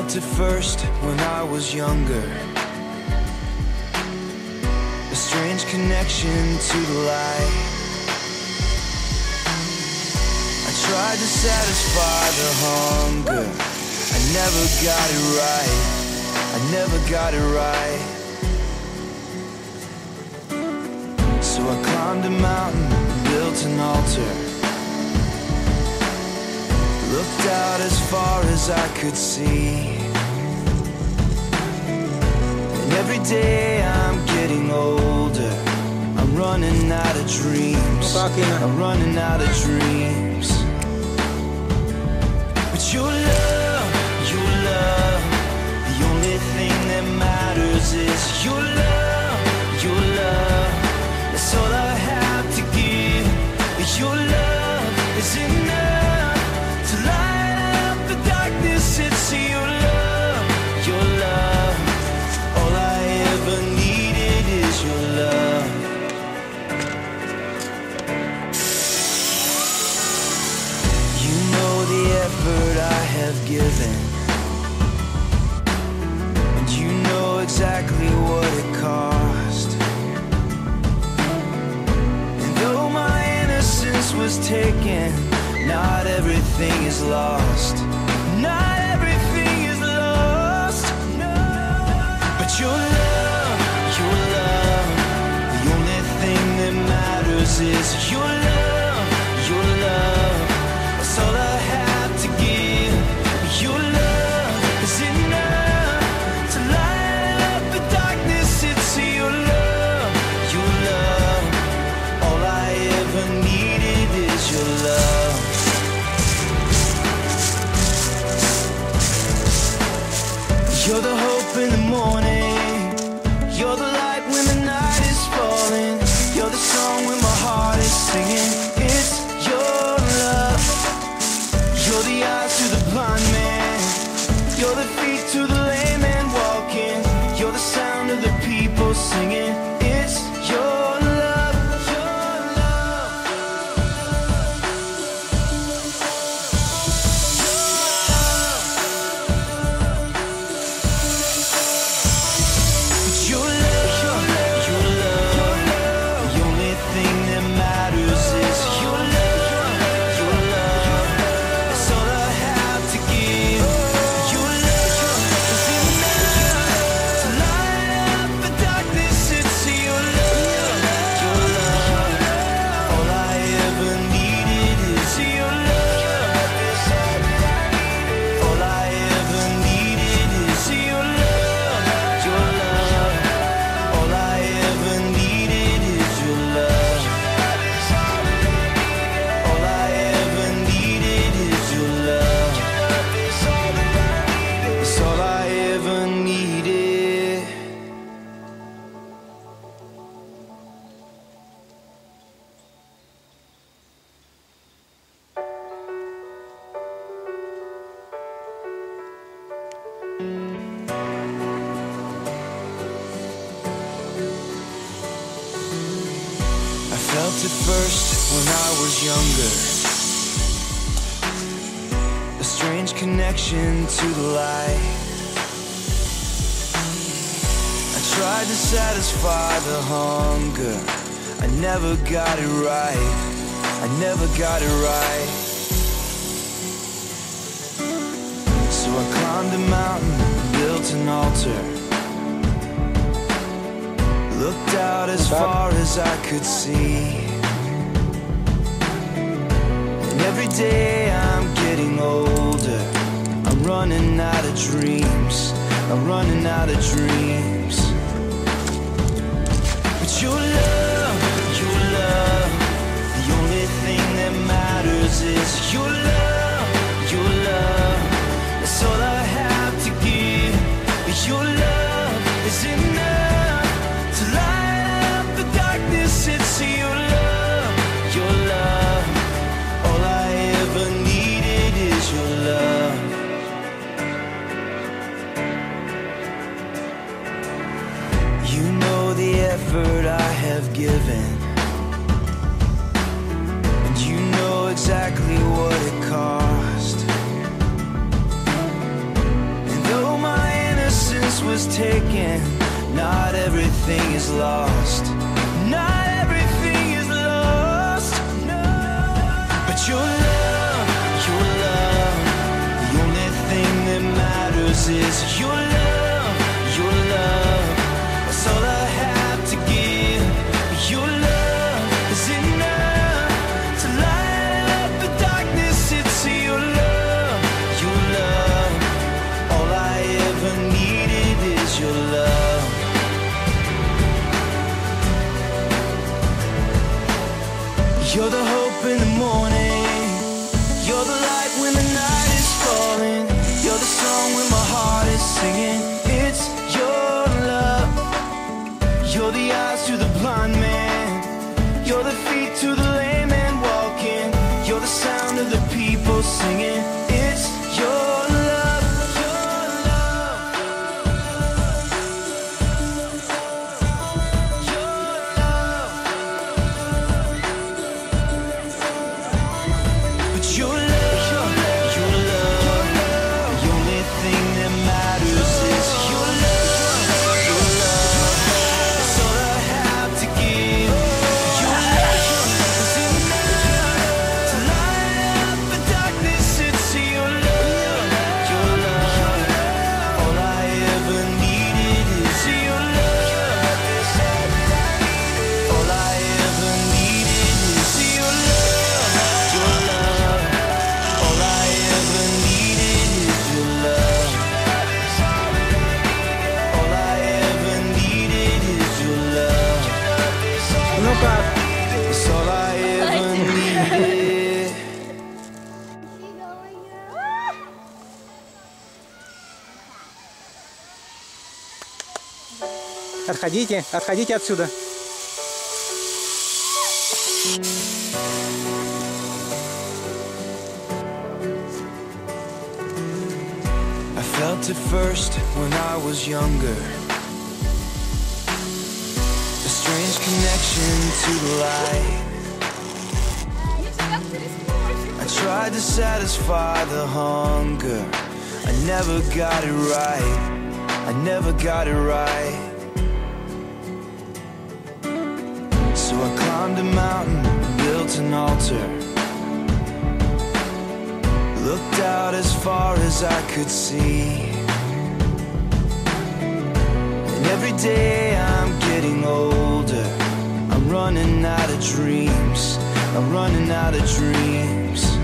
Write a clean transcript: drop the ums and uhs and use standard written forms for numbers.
felt it first when I was younger. A strange connection to the light. I tried to satisfy the hunger. I never got it right. I never got it right. So I climbed a mountain, built an altar, looked out as far as I could see. And every day I'm getting older. I'm running out of dreams. I'm running out of dreams. But your love, the only thing that matters is your love, your love. That's all I have to give. Your love is enough to light up the darkness. It's your love, your love. All I ever needed is your love. You know the effort I have given, and you know exactly what it cost. And though my innocence was taken, not everything is lost. Not everything is lost. No. But your love, the only thing that matters is your love, your love. That's all I have to give. Your love is enough to light up the darkness. It's your love, your love. All I ever needed is your love. You're the hope in the morning. You're the light when the night is falling. You're the song when my heart is singing. It's your love. You're the eyes to the blind man. You're the feet to the lame man walking. You're the sound of the people singing. It's your love, your love. Your love, your love. The only thing that matters is your love, your love. That's all I have to give. Your love is enough to light up the darkness. It's your love, your love. All I ever needed is your love. All I ever needed is your love, your love. All I ever needed is your love. All I ever needed is your love. It's all I ever needed. I felt it first when I was younger. A strange connection to the light. I tried to satisfy the hunger. I never got it right. I never got it right. So I climbed a mountain, built an altar, looked out as far as I could see. And every day I'm getting older. I'm running out of dreams. I'm running out of dreams. But your love, the only thing that matters is your love, your love. That's all I have to give. Your love is enough to light up the darkness. It's your love, your love. All I ever needed is your love. You know the effort I have given, and you know exactly what it cost. And though innocence was taken. Not everything is lost. Not everything is lost. No. But your love, the only thing that matters is your love, your love. That's all I have to give. Your love is enough to light up the darkness. It's your love, your love. All I ever needed is your love. You're the hope in the morning. You're the light when the night is falling. You're the song when my heart is singing. It's your love. You're the eyes to the blind man. You're the feet to the lame man walking. You're the sound of the people singing. It's your love, your love, your love. But your love, your love, the only thing that matters is your love, your love. That's all I have to give. Your love is enough to light up the darkness. It's your love, your love. All I ever needed is your love. All I ever needed is your love, your love. All I ever needed is your love. All I ever needed is your love. Ну как? It's all I ever needed. Отходите, отходите отсюда. I felt it first when I was younger. A strange connection to the light. I tried to satisfy the hunger. I never got it right. I never got it right. So I climbed a mountain, built an altar. Looked out as far as I could see. And every day I'm getting older. I'm running out of dreams. I'm running out of dreams.